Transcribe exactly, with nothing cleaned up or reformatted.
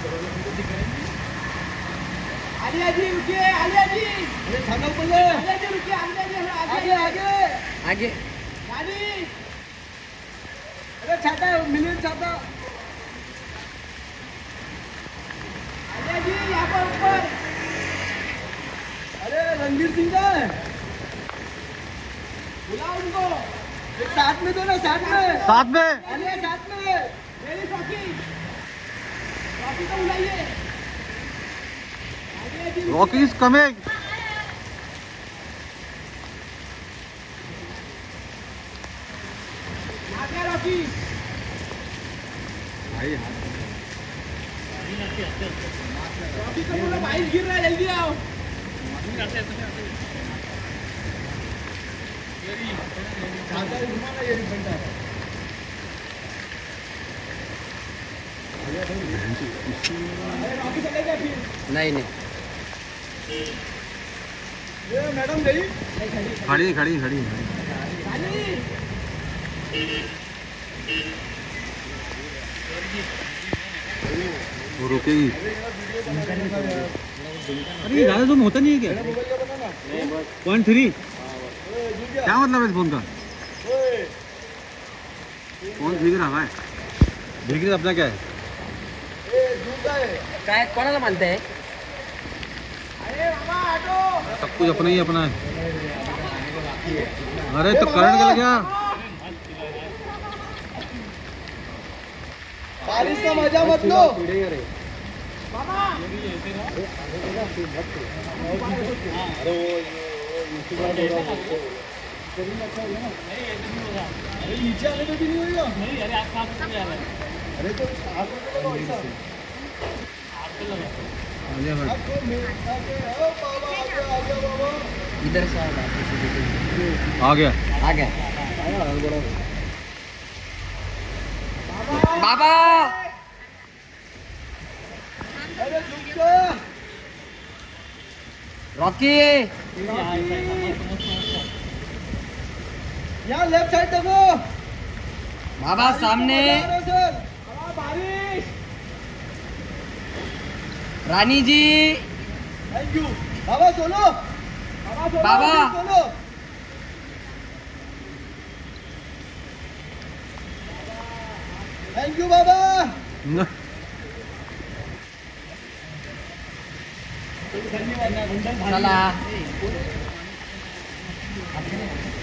आलिया जी रुकिए, आलिया जी। अरे थाना ऊपर ले। आलिया जी रुकिए, आलिया जी आगे आगे आगे। गाड़ी। अरे छाता मिलियन छाता। आलिया जी यहाँ पर ऊपर। अरे रणवीर सिंह का है। बुलाओ उनको। साथ में दो ना, साथ में। साथ में। आलिया साथ में। मेरी रॉकी। रॉकी को बुलाइए। Rocky is coming. आ गया रॉकी। भाई रॉकी को बोलो भाई गिर रहा है, जल्दी आओ। नहीं नहीं ये मैडम गई। खड़ी खड़ी खड़ी वो रुकेगी। अरे ज्यादा तुम होता नहीं है क्या? पॉइंट थ्री क्या मतलब है इस फोन का? फोन भीग रहा है। भीग रहा अपना क्या है? काय कोणाला मानते हैं? अरे बाबा ऑटो। सब कुछ अपना ही अपना है। अरे तो करंट गल गया। बारिश का मजा मत लो। बाबा अरे नीचे आने में भी नहीं होगा। नहीं अरे आप कहाँ से आ रहे हैं? अरे तो आप इधर से आ गया आ गया बाबा। अरे रॉकी यहाँ लेफ्ट साइड देखो बाबा, सामने बारिश। रानी जी थैंक यू बाबा। सोलो बाबा सोलो। थैंक यू बाबा। चला